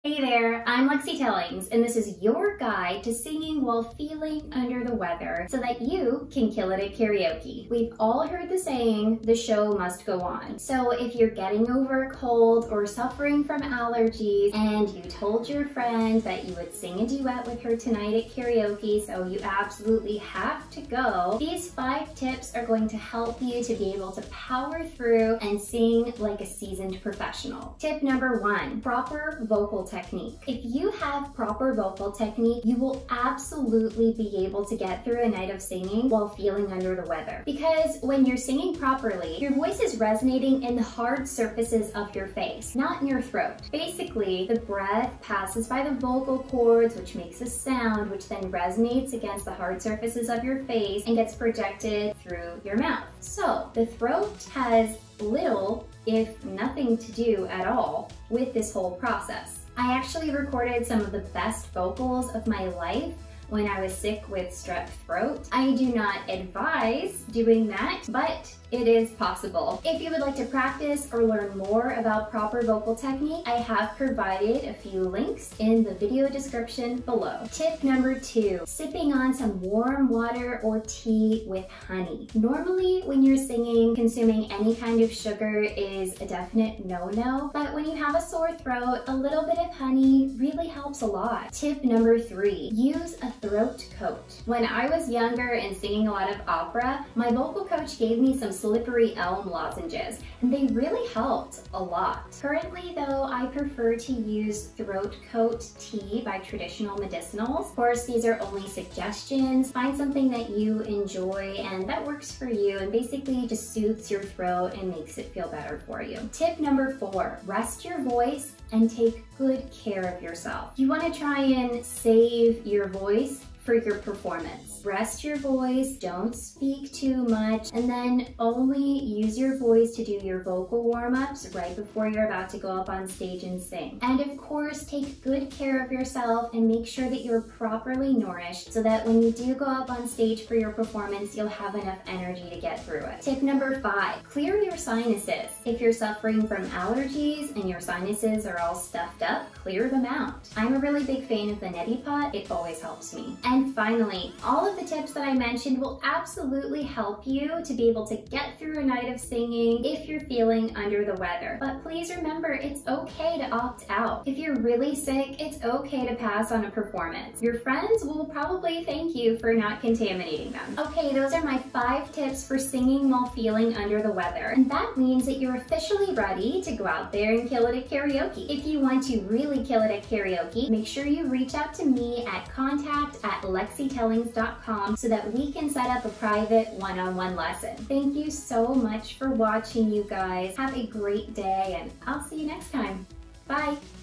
Hey there, I'm Lexi and this is your guide to singing while feeling under the weather so that you can kill it at karaoke. We've all heard the saying, the show must go on. So if you're getting over a cold or suffering from allergies and you told your friend that you would sing a duet with her tonight at karaoke, so you absolutely have to go, these 5 tips are going to help you to be able to power through and sing like a seasoned professional. Tip number 1, proper vocal technique. If you have proper vocal technique, you will absolutely be able to get through a night of singing while feeling under the weather. Because when you're singing properly, your voice is resonating in the hard surfaces of your face, not in your throat. Basically, the breath passes by the vocal cords, which makes a sound, which then resonates against the hard surfaces of your face and gets projected through your mouth. So the throat has little, if nothing to do at all with this whole process. I actually recorded some of the best vocals of my life when I was sick with strep throat. I do not advise doing that, but it is possible. If you would like to practice or learn more about proper vocal technique, I have provided a few links in the video description below. Tip number 2, sipping on some warm water or tea with honey. Normally, when you're singing, consuming any kind of sugar is a definite no-no, but when you have a sore throat, a little bit of honey really helps a lot. Tip number 3, use a throat coat. When I was younger and singing a lot of opera, my vocal coach gave me some slippery elm lozenges, and they really helped a lot. Currently though, I prefer to use throat coat tea by Traditional Medicinals. Of course, these are only suggestions. Find something that you enjoy and that works for you and basically just soothes your throat and makes it feel better for you. Tip number 4, rest your voice and take good care of yourself. You want to try and save your voice for your performance. Rest your voice, don't speak too much, and then only use your voice to do your vocal warm-ups right before you're about to go up on stage and sing. And of course, take good care of yourself and make sure that you're properly nourished so that when you do go up on stage for your performance, you'll have enough energy to get through it. Tip number 5, clear your sinuses. If you're suffering from allergies and your sinuses are all stuffed up, clear them out. I'm a really big fan of the neti pot, it always helps me. And finally, all of the tips that I mentioned will absolutely help you to be able to get through a night of singing if you're feeling under the weather. But please remember, it's okay to opt out. If you're really sick, it's okay to pass on a performance. Your friends will probably thank you for not contaminating them. Okay, those are my 5 tips for singing while feeling under the weather. And that means that you're officially ready to go out there and kill it at karaoke. If you want to really kill it at karaoke, make sure you reach out to me at contact@lexitellings.com so that we can set up a private one-on-one lesson. Thank you so much for watching, you guys. Have a great day, and I'll see you next time. Bye.